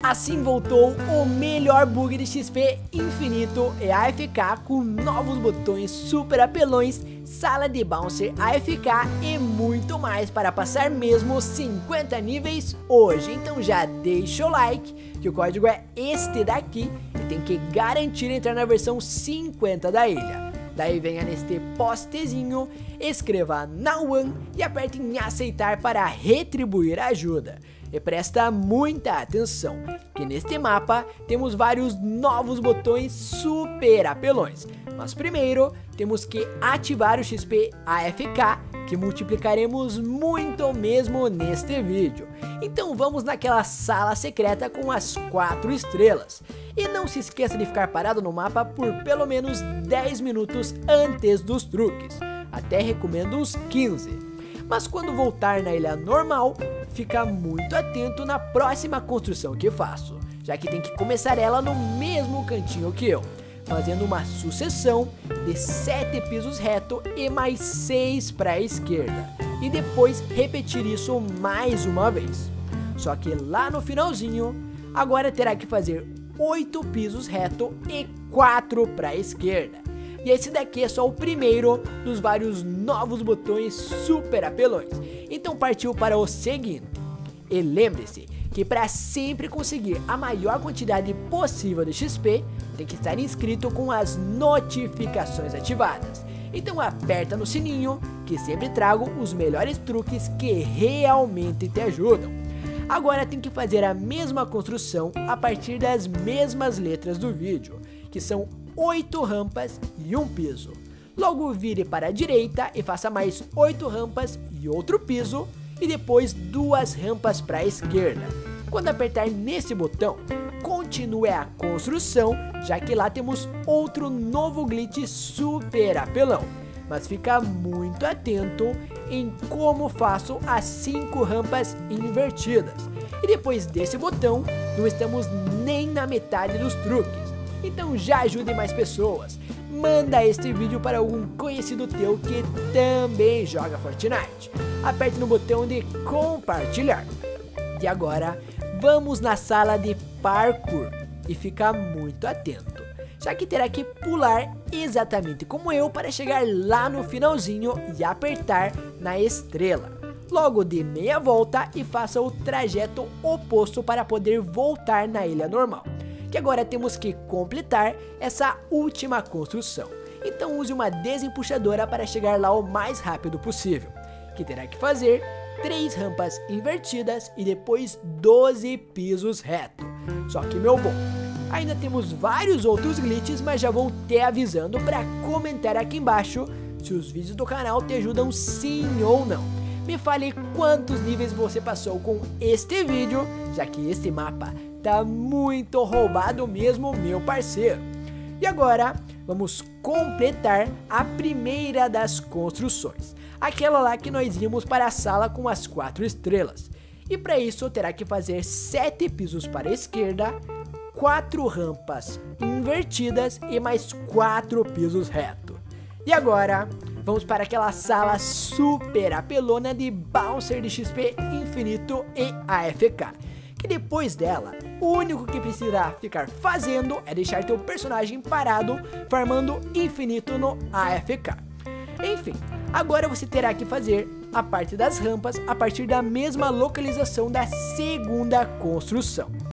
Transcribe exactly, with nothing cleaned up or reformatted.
Assim voltou o melhor bug de X P infinito e A F K com novos botões super apelões, sala de bouncer A F K e muito mais para passar mesmo cinquenta níveis hoje. Então já deixa o like, que o código é este daqui e tem que garantir entrar na versão cinquenta da ilha. Daí venha neste postezinho, escreva Now One e aperte em aceitar para retribuir a ajuda. E presta muita atenção, que neste mapa temos vários novos botões super apelões. Mas primeiro temos que ativar o X P A F K, que multiplicaremos muito mesmo neste vídeo. Então vamos naquela sala secreta com as quatro estrelas. E não se esqueça de ficar parado no mapa por pelo menos dez minutos antes dos truques. Até recomendo uns quinze. Mas quando voltar na ilha normal, fica muito atento na próxima construção que faço, já que tem que começar ela no mesmo cantinho que eu, fazendo uma sucessão de sete pisos reto e mais seis para a esquerda, e depois repetir isso mais uma vez. Só que lá no finalzinho, agora terá que fazer oito pisos reto e quatro para a esquerda. E esse daqui é só o primeiro dos vários novos botões super apelões. Então partiu para o seguinte. E lembre-se que para sempre conseguir a maior quantidade possível de X P, tem que estar inscrito com as notificações ativadas. Então aperta no sininho, que sempre trago os melhores truques que realmente te ajudam. Agora tem que fazer a mesma construção a partir das mesmas letras do vídeo, que são oito rampas e um piso. Logo vire para a direita e faça mais oito rampas e outro piso, e depois duas rampas para a esquerda. Quando apertar nesse botão, continue a construção, já que lá temos outro novo glitch super apelão. Mas fica muito atento em como faço as cinco rampas invertidas. E depois desse botão, não estamos nem na metade dos truques. Então já ajude mais pessoas. Manda este vídeo para algum conhecido teu que também joga Fortnite. Aperte no botão de compartilhar. E agora, vamos na sala de parkour e ficar muito atento, já que terá que pular exatamente como eu para chegar lá no finalzinho e apertar na estrela. Logo dê meia volta e faça o trajeto oposto para poder voltar na ilha normal. Que agora temos que completar essa última construção. Então use uma desempuxadora para chegar lá o mais rápido possível, que terá que fazer três rampas invertidas e depois doze pisos reto. Só que meu bom, ainda temos vários outros glitches, mas já vou te avisando para comentar aqui embaixo se os vídeos do canal te ajudam sim ou não. Me fale quantos níveis você passou com este vídeo, já que este mapa tá muito roubado mesmo, meu parceiro. E agora, vamos completar a primeira das construções, aquela lá que nós íamos para a sala com as quatro estrelas. E para isso terá que fazer sete pisos para a esquerda, quatro rampas invertidas e mais quatro pisos reto. E agora, vamos para aquela sala super apelona de bouncer de X P infinito e A F K. Que depois dela, o único que precisa ficar fazendo é deixar teu personagem parado, farmando infinito no A F K. Enfim, agora você terá que fazer a parte das rampas a partir da mesma localização da segunda construção.